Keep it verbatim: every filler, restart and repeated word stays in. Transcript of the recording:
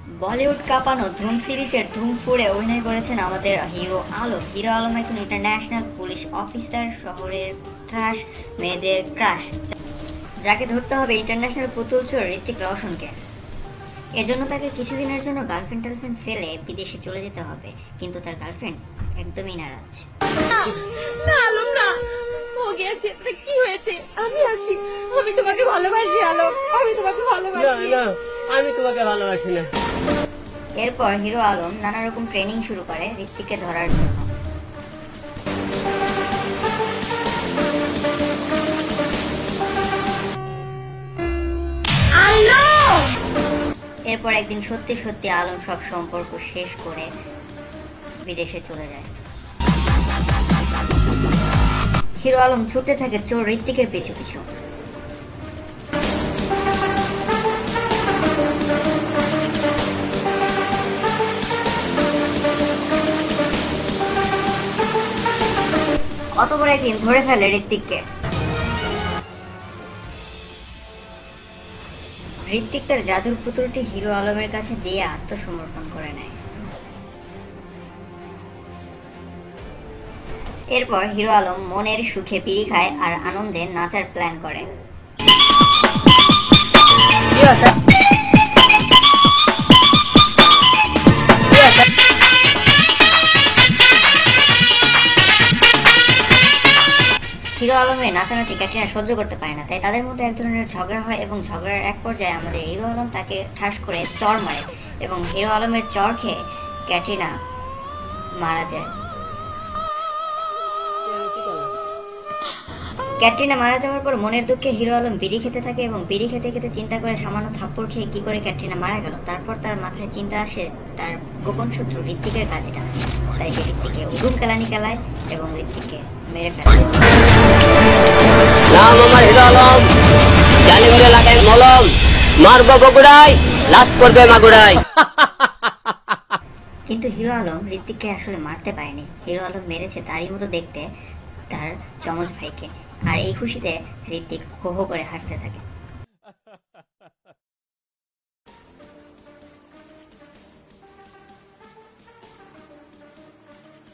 বলিউড কাঁপানো ধুম সিরিজের ধুম ফোরে অভিনয় করেছেন আমাদের হিরো আলম। হিরো আলম একজন ইন্টারন্যাশনাল পুলিশ অফিসার, শহরের ত্রাস, মেয়েদের ক্রাশ, যাকে ধরতে হবে ইন্টারন্যাশনাল পুতুল চোর ঋত্বিক রোশনকে। এজন্য তাকে কিছুদিনের জন্য গার্লফ্রেন্ড টার্লফ্রেন্ড ফেলে বিদেশে চলে যেতে হবে, কিন্তু তার গার্লফ্রেন্ড একদমই নারাজ। না আলম না, ও গেছে, কি হয়েছে? আমি আছি, আমি তোমাকে ভালোবাসি আলম, আমি তোমাকে ভালোবাসি। না না, আমি তোমাকে ভালোবাসি না। এরপর হিরো আলম নানা রকম ট্রেনিং শুরু করে ঋত্বিককে ধরার জন্য। এরপর একদিন সত্যি সত্যি আলম সব সম্পর্ক শেষ করে বিদেশে চলে যায়। হিরো আলম ছুটতে থাকে চোর ঋত্বিকের পিছু পিছু। অতপর একদিন ধরে ফেলে ঋত্বিককে। ঋত্বিক তার জাদুর পুতুলটি হিরো আলমের কাছে দিয়ে আত্মসমর্পণ করে নেয়। এরপর হিরো আলম মনের সুখে বিড়ি খায় আর আনন্দে নাচার প্ল্যান করে। হিরো আলমের নাচানাচি ক্যাটরিনা সহ্য করতে পারে না, তাই তাদের মধ্যে এক ধরনের ঝগড়া হয় এবং ঝগড়ার এক পর্যায়ে আমাদের হিরো আলম তাকে ঠাস করে চর মারে এবং হিরো আলমের চর খেয়ে ক্যাটরিনা মারা যায়। ক্যাটরিনা মারা যাওয়ার পর মনের দুঃখে হিরো আলম বিড়ি খেতে থাকে এবং বিড়ি খেতে খেতে চিন্তা করে সামান্য থাপ্পড় খেয়ে কি করে ক্যাটরিনা মারা গেল। তারপর তার মাথায় চিন্তা আসে তার গোপন শত্রু ঋত্বিকের কাছে টানে, তাই সে ঋত্বিককে উদুম কেলানি কেলায় এবং ঋত্বিককে মেরে ফেলে। নাম আমার হিরো আলম, জানি মেরে লাগাই মলম, মারবো বগুড়াই, লাশ করবে মাগুড়াই। কিন্তু হিরো আলম ঋত্বিককে আসলে মারতে পারেনি। হিরো আলম মেরেছে তারই মতো দেখতে তার যমজ ভাইকে, আর এই খুশিতে ঋত্বিক হো হো করে হাসতে থাকে।